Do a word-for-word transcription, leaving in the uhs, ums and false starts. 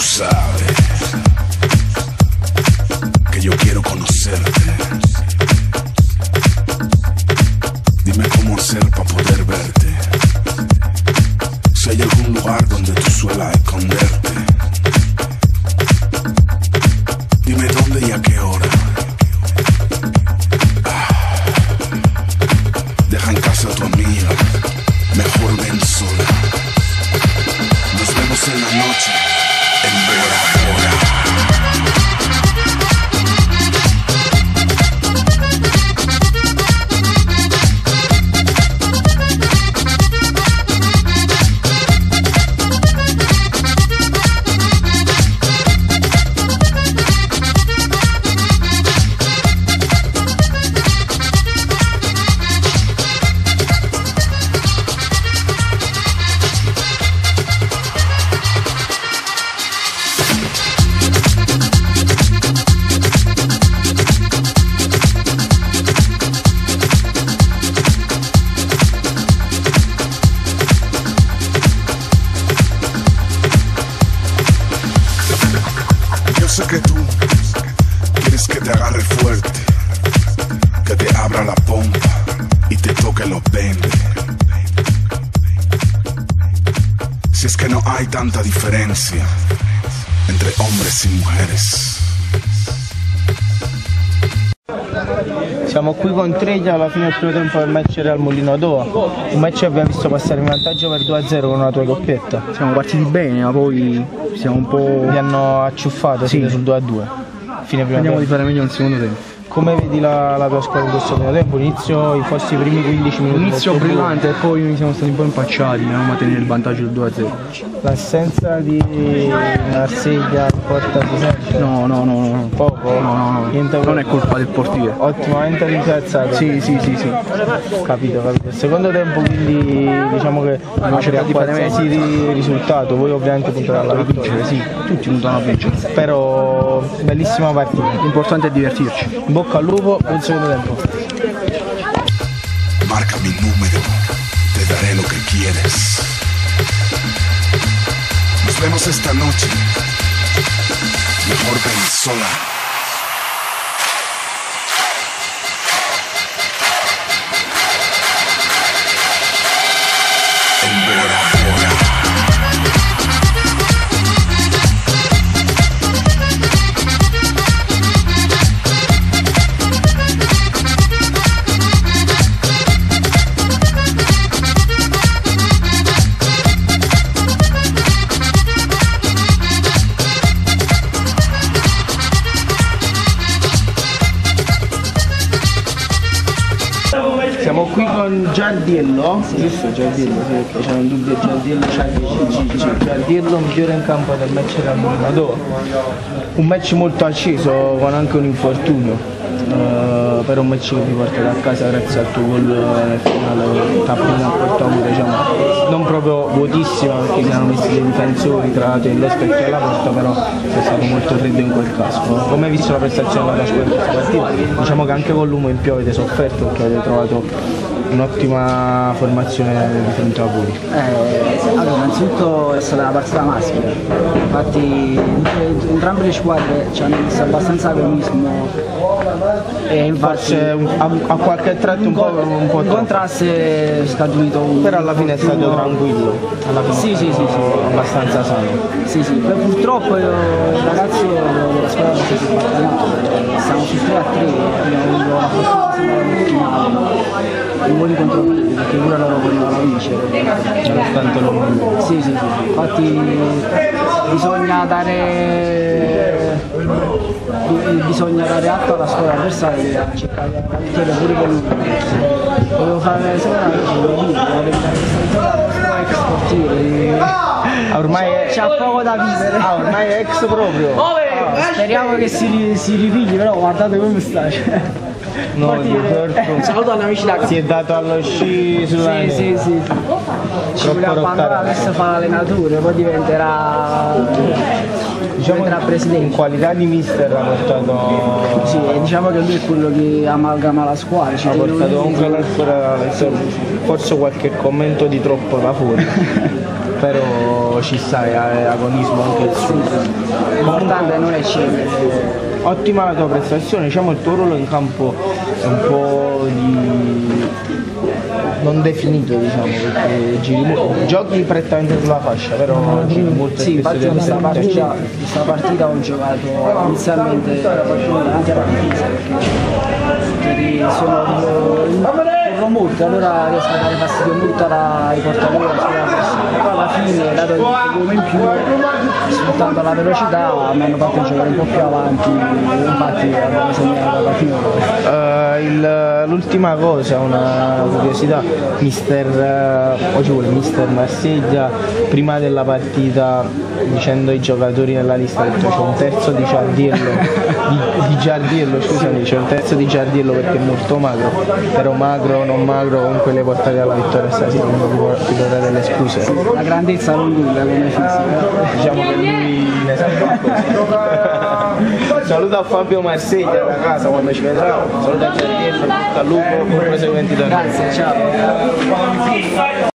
sabes que yo quiero conocerte. Dime cómo hacer para poder verte. Si hay algún lugar donde tú suelas esconderte. Dime dónde y a qué hora. Ah, deja en casa a tu amiga, mejor ven sola. Nos vemos en la noche, en Bora Bora. Sé que tú quieres que te agarre fuerte, que te abra la pompa y te toque los veinte. Si es que no hay tanta differenza entre hombres y mujeres. Siamo qui con Treglia alla fine del primo tempo del match Real Molino d'Oa. Un match che abbiamo visto passare in vantaggio per due a zero con una tua coppietta. Siamo partiti bene, ma poi siamo un po'... Vi hanno acciuffato, sì, sul due a due. Fine primo Andiamo tempo. di fare meglio nel secondo tempo. Come vedi la, la tua squadra in questo primo tempo? Inizio, forse i primi quindici minuti. Inizio brillante e poi siamo stati un po' impacciati, dobbiamo mantenere il vantaggio del due a zero. L'assenza di Marsiglia porta a No, no, no, no. Poco? No, no, no. Niente, non è colpa del portiere. Ottimamente rimpiazzato. Sì, sì, sì, sì. Capito, capito. Il secondo tempo quindi diciamo che abbiamo cercato di fare qualsiasi meglio. risultato, voi ovviamente puntate alla vittoria, sì, tutti puntano a vincere. Però bellissima partita. L'importante è divertirci. In bocca al lupo, buon secondo tempo. Marca mi número, te daré lo que quieres. Nos vemos esta noche, mejor ven sola. En Bora Bora. Siamo qui con Giardiello, giusto Giardiello, sì, perché c'è un dubbio Giardiello, Giardiello migliore in campo del match Real Molino d'Oa. Un match molto acceso con anche un infortunio, uh, per un match che vi portate a casa grazie al tuo gol nel finale, tappino a porta, diciamo, non proprio vuotissima perché si erano messi dei difensori tra te e lo specchio alla porta, però è stato molto freddo in quel caso. Come hai visto la prestazione della squadra in questa partita? Diciamo che anche con l'uomo in più avete sofferto perché avete trovato un'ottima formazione di fronte a voi. Eh, allora, innanzitutto è stata una partita maschile, infatti entrambe le squadre ci hanno messo abbastanza agonismo e infatti a, a qualche tratto un po', un po' un contrasto è scaturito un però alla fine è stato tranquillo, alla fine sì, sì, sì, sì. abbastanza sano. Sì, sì. Beh, purtroppo io, il ragazzo della squadra non si è battanato, siamo su tre a tre, abbiamo avuto la fortuna di finale. I voli contro perché pure loro volevano vincere. Nonostante lo sì, sì, sì. Infatti bisogna dare bisogna dare atto alla squadra avversaria e cercare di vittoria pure con lui. Volevo fare solo una cosa, volevo dire, volevo dare questa vittoria ex sportivo. Ormai è... c'ha poco da vivere. Ah, ormai è ex proprio. Ah, speriamo che si, si ripigli, però guardate come sta. Cioè. No, di certo. Saluto agli amici da casa. Si è dato allo sci sulla Sì, sì, sì. Ci vuole abbandonare, adesso fa l'allenatore, poi diventerà diciamo diventerà presidente. In qualità di mister ha portato. Sì, diciamo che lui è quello che amalgama la squadra. Ha portato comunque la squadra, forse qualche commento di troppo da fuori. però ci sta, è agonismo anche il suo. L'importante non è cedere. Ottima la tua prestazione, diciamo il tuo ruolo in campo è un po' di non definito, diciamo, perché giri molto, giochi prettamente sulla fascia, però giri molto Sì, spesso infatti questa partita, questa partita ho giocato inizialmente anche alla difesa perché sono corro molto, allora riesco a dare fastidio molto ai portatori sulla corsa. Però alla fine, dato il volume in più, sfruttando la velocità, mi hanno fatto giocare un po' più avanti, infatti abbiamo segnato alla fine. Uh, il, l'ultima cosa, una curiosità, mister, uh, oggi vuole mister Marsiglia, prima della partita dicendo ai giocatori nella lista, ha detto c'è un terzo di Giardiello, di, di Giardiello, scusami, c'è un terzo di Giardiello perché è molto magro, però magro, non magro, comunque le portate alla vittoria stasera, non vi do delle scuse. La grandezza non nulla come fisica. Diciamo che lui ne sa qualcosa. Saluto a Fabio Marsiglia da casa quando ci vedrà, saluto a Giardiello, tutto a lupo, buon proseguimento da noi. Grazie, ciao.